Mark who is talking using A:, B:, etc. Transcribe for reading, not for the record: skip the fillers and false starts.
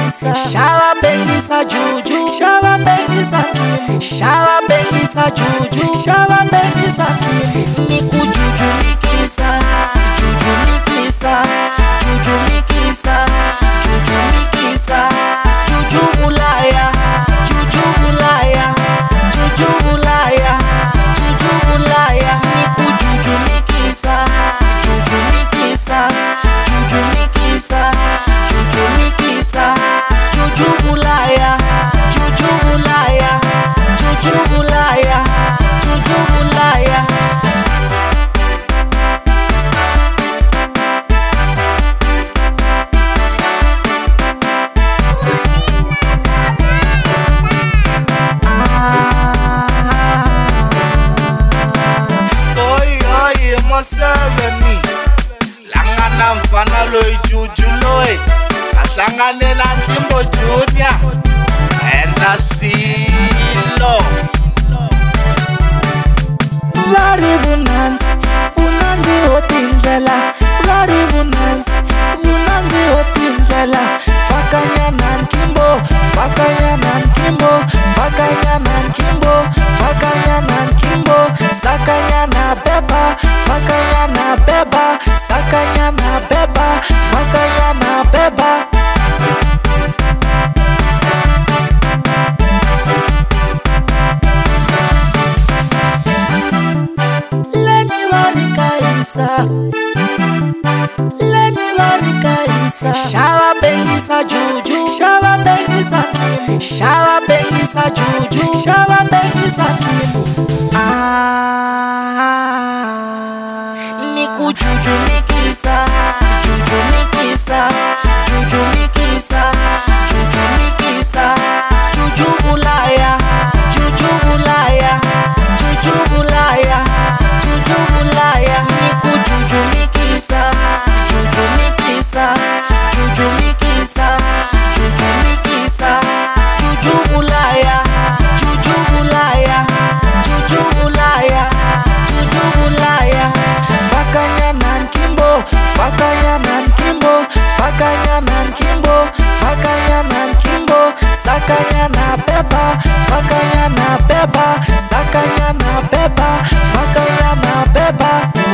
A: Shawa bengisa juju, shawa bengisa kim, shawa bengisa juju, shawa bengisa kim. Niku juju mikisa, juju mikisa, juju mikisa, juju mikisa, juju bulaya, juju bulaya, juju bulaya, juju bulaya. Niku juju mikisa, juju mikisa, juju mikisa, juju mikisa, juju bulaya, juju bulaya, juju bulaya, juju bulaya.
B: Moseveni langana mfana loyi juju loyi ahlanganela Ntimbo Junior enda silo
A: Vari bunanzi, bunanzi otindlela, vari bunanzi, bunanzi otindlela. Fakanyana Ntimbo, fakanyana Ntimbo, fakanyana Ntimbo, fakanyana Ntimbo, sakanyana beba, fakanyana beba, sakanyana beba, fakanyana beba. Leni warikaisa, shawa bengisa juju, shawa bengisa kim, shawa bengisa juju, shawa bengisa kim. Niku juju mikisa, juju mikisa, juju mikisa, juju mikisa, juju bulaya, juju bulaya, juju bulaya, juju bulaya. Niku juju mikisa, juju mikisa, juju mikisa, juju mikisa, juju bulaya, juju bulaya, juju bulaya, juju bulaya. Fakanyana Ntimbo, fakanyana Ntimbo, fakanyana Ntimbo, fakanyana Ntimbo, sakanyana beba, fakanyana beba, sakanyana beba, fakanyana beba.